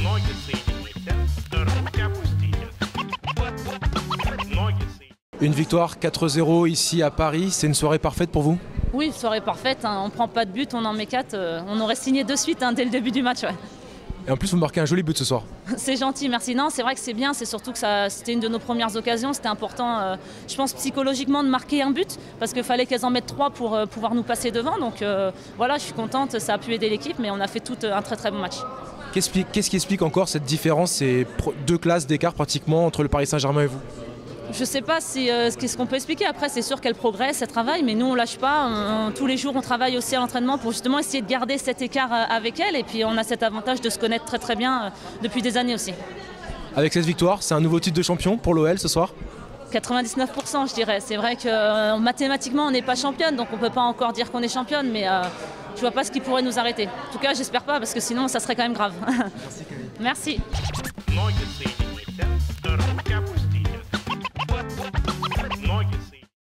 Une victoire 4-0 ici à Paris, c'est une soirée parfaite pour vous? Oui, soirée parfaite, hein. On ne prend pas de but, on en met 4. On aurait signé de suite, hein, dès le début du match. Ouais. Et en plus vous marquez un joli but ce soir. C'est gentil, merci. Non, c'est vrai que c'est bien, c'est surtout que c'était une de nos premières occasions. C'était important, je pense, psychologiquement de marquer un but, parce qu'il fallait qu'elles en mettent 3 pour pouvoir nous passer devant. Donc voilà, je suis contente, ça a pu aider l'équipe, mais on a fait tout un très très bon match. Qu'est-ce qui explique encore cette différence, ces 2 classes d'écart pratiquement entre le Paris Saint-Germain et vous? Je ne sais pas ce qu'on peut expliquer. Après, c'est sûr qu'elle progresse, elle travaille, mais nous, on ne lâche pas. Tous les jours, on travaille aussi à l'entraînement pour justement essayer de garder cet écart avec elle. Et puis, on a cet avantage de se connaître très très bien depuis des années aussi. Avec cette victoire, c'est un nouveau titre de champion pour l'OL ce soir? 99%, je dirais. C'est vrai que mathématiquement, on n'est pas championne, donc on ne peut pas encore dire qu'on est championne, mais je ne vois pas ce qui pourrait nous arrêter. En tout cas, j'espère pas, parce que sinon, ça serait quand même grave. Merci. Merci.